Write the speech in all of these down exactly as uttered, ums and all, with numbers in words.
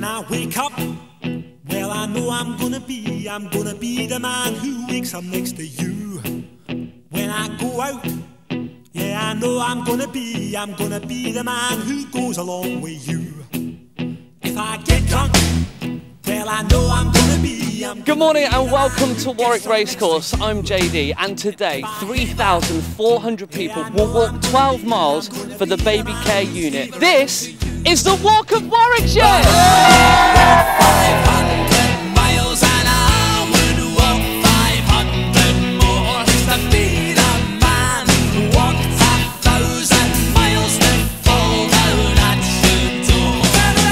I wake up, well, I know I'm gonna be, I'm gonna be the man who wakes up next to you. When I go out, yeah, I know I'm gonna be, I'm gonna be the man who goes along with you. If I get drunk, well, I know I'm gonna be, I'm Good morning and welcome to Warwick Racecourse. I'm J D, and today three thousand four hundred people will walk twelve miles for the baby care unit. This is the Walk of Warwickshire! five hundred miles and I would walk five hundred more to be the man who walked a thousand miles to fall down at your door.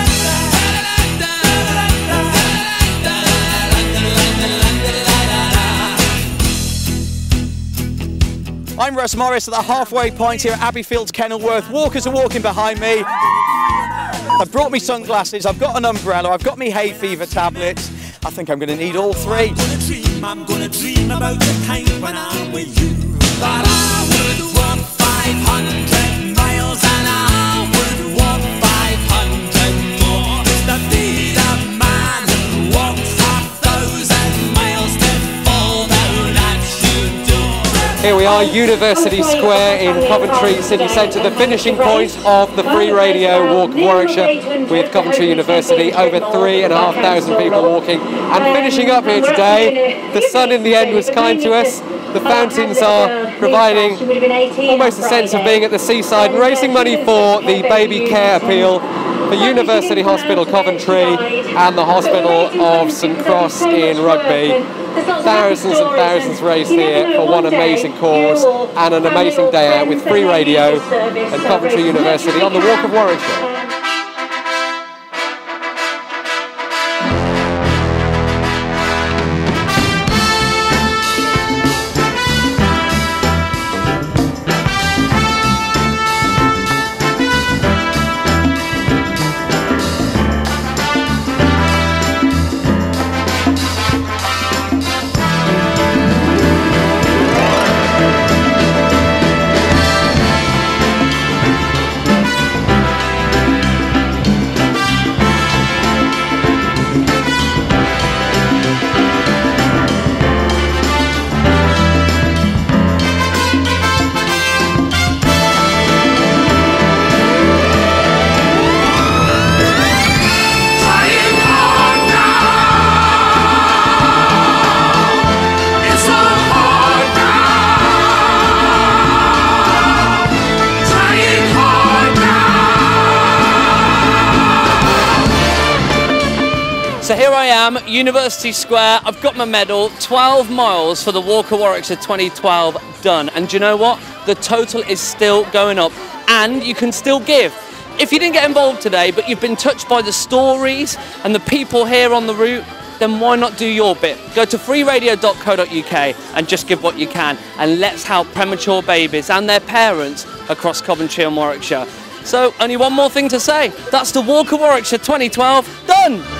I'm Russ Morris at the halfway point here at Abbeyfields, Kenilworth. Walkers are walking behind me. I've brought me sunglasses, I've got an umbrella, I've got me hay fever tablets. I think I'm going to need all three. I'm gonna dream, I'm gonna dream about the time when I'm with you. But I would walk five hundred miles and I would walk five hundred more to be the man who walks a thousand miles to fall down at your door. Here we are, University Square in Coventry City Centre, the finishing point of the free radio Walk of Warwickshire with Coventry University. Over three and a half thousand people walking and finishing up here today. The sun in the end was kind to us. The fountains are providing almost a sense of being at the seaside and raising money for the baby care appeal for University Hospital Coventry and the Hospital of St Cross in Rugby. Thousands and thousands raised here for one amazing cause and an amazing day out with free radio and Coventry University on the Walk of Warwickshire. So here I am, University Square. I've got my medal, twelve miles for the Walk of Warwickshire twenty twelve done. And do you know what? The total is still going up and you can still give. If you didn't get involved today, but you've been touched by the stories and the people here on the route, then why not do your bit? Go to free radio dot co dot U K and just give what you can. And let's help premature babies and their parents across Coventry and Warwickshire. So only one more thing to say. That's the Walk of Warwickshire twenty twelve done.